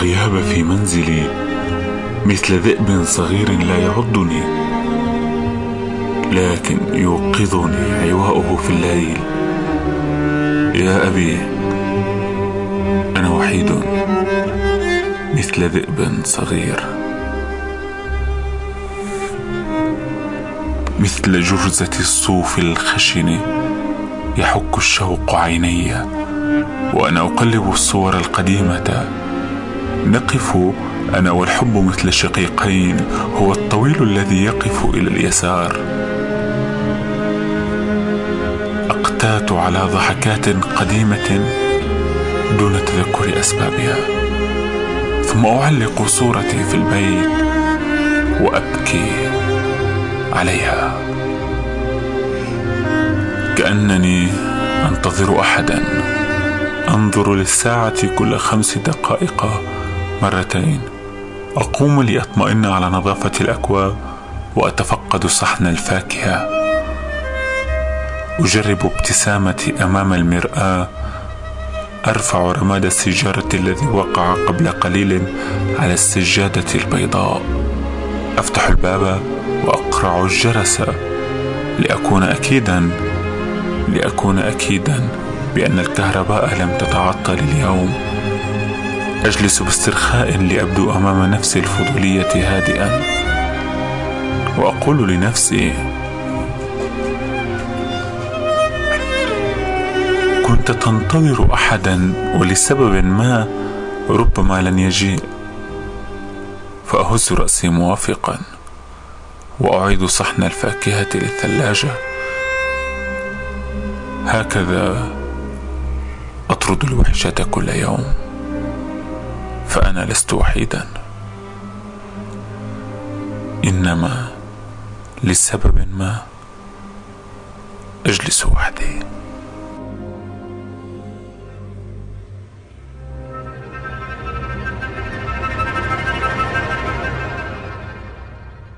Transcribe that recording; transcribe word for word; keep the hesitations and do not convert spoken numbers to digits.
الغياب في منزلي مثل ذئب صغير لا يعضني، لكن يوقظني عواؤه في الليل. يا أبي، أنا وحيد مثل ذئب صغير، مثل جرزة الصوف الخشن يحك الشوق عيني وأنا أقلب الصور القديمة. نقف أنا والحب مثل شقيقين، هو الطويل الذي يقف إلى اليسار. أقتات على ضحكات قديمة دون تذكر أسبابها، ثم أعلق صورتي في البيت وأبكي عليها كأنني أنتظر أحدا. أنظر للساعة كل خمس دقائق مرتين. أقوم لأطمئن على نظافة الأكواب وأتفقد صحن الفاكهة. أجرب ابتسامتي أمام المرآة. أرفع رماد السيجارة الذي وقع قبل قليل على السجادة البيضاء. أفتح الباب وأقرع الجرس لأكون أكيدا لأكون أكيدا بأن الكهرباء لم تتعطل اليوم. أجلس باسترخاء لأبدو أمام نفسي الفضولية هادئا، وأقول لنفسي: كنت تنتظر أحدا ولسبب ما ربما لن يجيء. فأهز رأسي موافقا وأعيد صحن الفاكهة للثلاجة. هكذا أطرد الوحشة كل يوم، فأنا لست وحيدا، إنما لسبب ما أجلس وحدي.